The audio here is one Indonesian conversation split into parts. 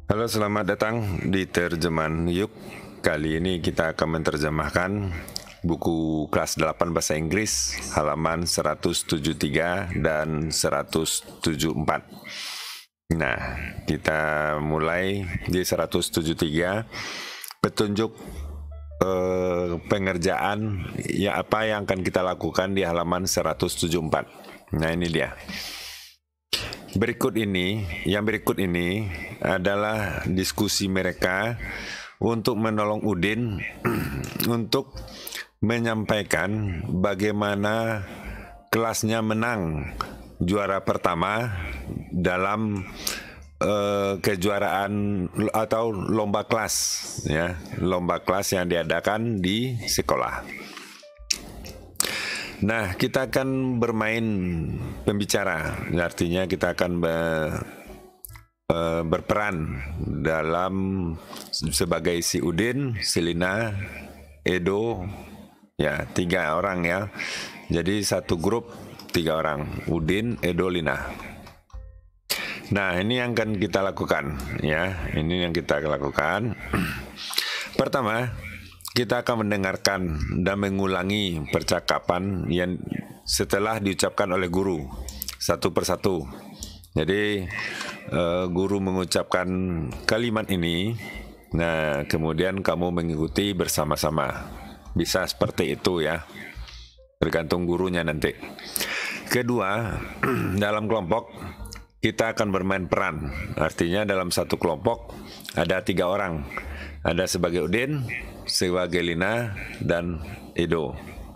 Halo, selamat datang di Terjemahan Yuk. Kali ini kita akan menerjemahkan buku kelas 8 bahasa Inggris halaman 173 dan 174. Nah, kita mulai di 173, petunjuk pengerjaan ya apa yang akan kita lakukan di halaman 174. Nah, ini dia. Yang berikut ini adalah diskusi mereka untuk menolong Udin untuk menyampaikan bagaimana kelasnya menang juara pertama dalam kejuaraan atau lomba kelas, ya, lomba kelas yang diadakan di sekolah. Nah, kita akan bermain pembicara, artinya kita akan berperan dalam sebagai si Udin, si Lina, Edo, ya 3 orang ya. Jadi satu grup 3 orang, Udin, Edo, Lina. Nah, ini yang akan kita lakukan, ya. Ini yang kita lakukan. Pertama, kita akan mendengarkan dan mengulangi percakapan yang setelah diucapkan oleh guru satu persatu. Jadi guru mengucapkan kalimat ini, nah kemudian kamu mengikuti bersama-sama. Bisa seperti itu ya, tergantung gurunya nanti. Kedua, dalam kelompok kita akan bermain peran. Artinya dalam satu kelompok ada 3 orang. Ada sebagai Udin, sebagai Lina, dan Edo.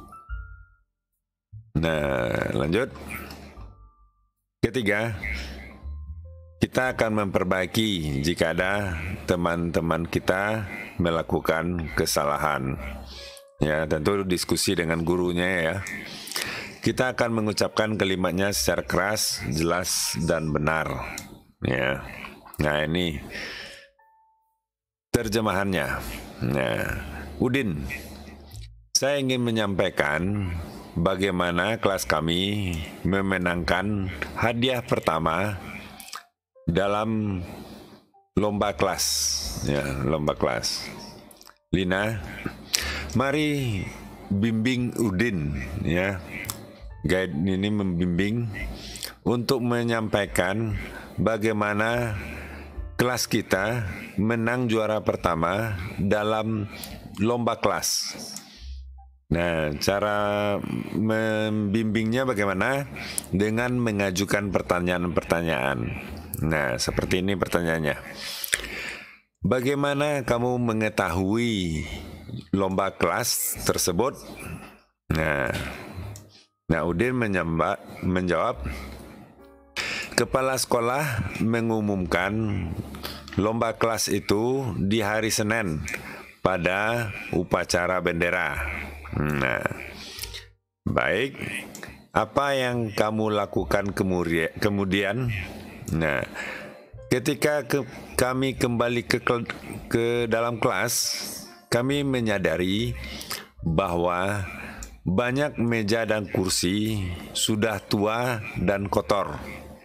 Nah, lanjut. Ketiga, kita akan memperbaiki jika ada teman-teman kita melakukan kesalahan. Ya, tentu diskusi dengan gurunya ya. Kita akan mengucapkan kalimatnya secara keras, jelas, dan benar. Ya. Nah, ini terjemahannya. Nah, Udin, saya ingin menyampaikan bagaimana kelas kami memenangkan hadiah pertama dalam lomba kelas. Ya, lomba kelas. Lina, mari bimbing Udin, ya. Guide ini membimbing untuk menyampaikan bagaimana kelas kita menang juara pertama dalam lomba kelas. Nah, cara membimbingnya bagaimana? Dengan mengajukan pertanyaan-pertanyaan. Nah, seperti ini pertanyaannya. Bagaimana kamu mengetahui lomba kelas tersebut? Nah, Udin menjawab, kepala sekolah mengumumkan lomba kelas itu di hari Senin pada upacara bendera. Nah, baik. Apa yang kamu lakukan kemudian? Nah, ketika kami kembali ke dalam kelas, kami menyadari bahwa banyak meja dan kursi sudah tua dan kotor.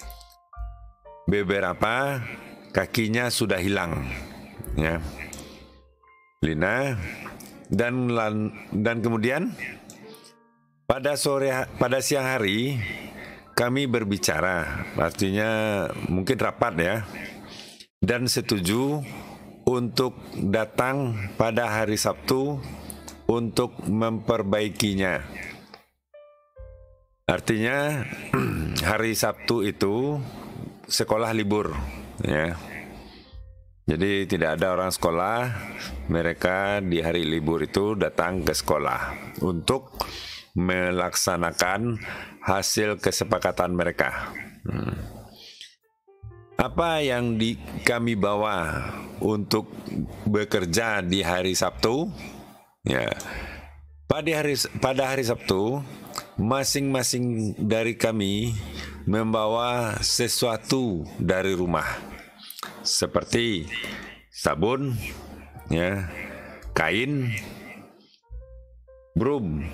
Beberapa kakinya sudah hilang, ya. Lina, dan kemudian pada siang hari kami berbicara, artinya mungkin rapat ya, dan setuju untuk datang pada hari Sabtu untuk memperbaikinya. Artinya hari Sabtu itu sekolah libur, ya. Jadi tidak ada orang sekolah, mereka di hari libur itu datang ke sekolah untuk melaksanakan hasil kesepakatan mereka. Apa yang kami bawa untuk bekerja di hari Sabtu? Ya, pada hari Sabtu, masing-masing dari kami membawa sesuatu dari rumah, seperti sabun, ya, kain, broom,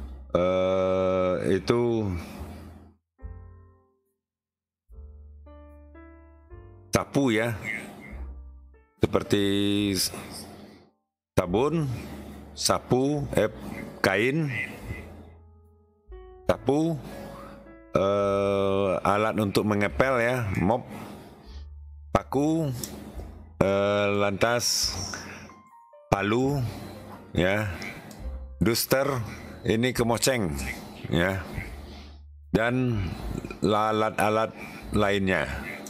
itu sapu ya, seperti sabun, sapu, kain, sapu, alat untuk mengepel ya, mop, paku, lantas palu ya, duster, ini kemoceng ya, dan alat-alat lainnya.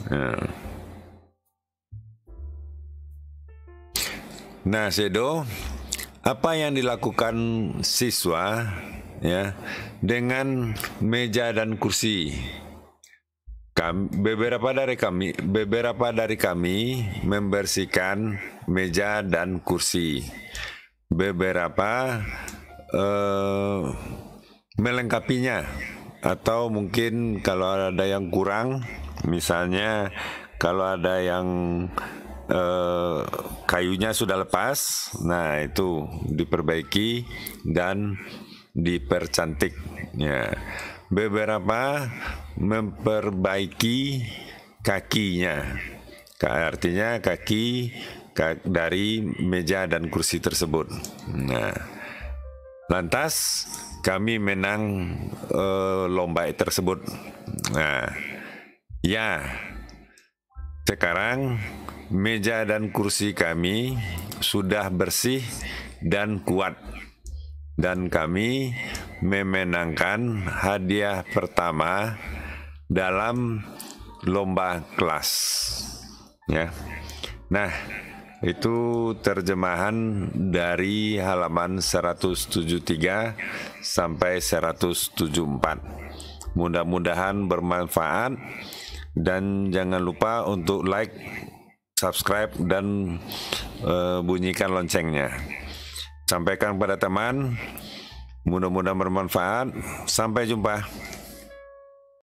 Nah, Sedo, apa yang dilakukan siswa ya dengan meja dan kursi? Beberapa dari kami membersihkan meja dan kursi. Beberapa melengkapinya, atau mungkin kalau ada yang kurang, misalnya kalau ada yang kayunya sudah lepas, nah itu diperbaiki dan dipercantik ya. Beberapa memperbaiki kakinya, artinya kaki dari meja dan kursi tersebut. Nah, lantas kami menang lomba tersebut. Nah, ya, sekarang meja dan kursi kami sudah bersih dan kuat, dan kami memenangkan hadiah pertama dalam lomba kelas ya. Nah, itu terjemahan dari halaman 173 sampai 174. Mudah-mudahan bermanfaat, dan jangan lupa untuk like, subscribe, dan bunyikan loncengnya. Sampaikan pada teman, mudah-mudahan bermanfaat. Sampai jumpa.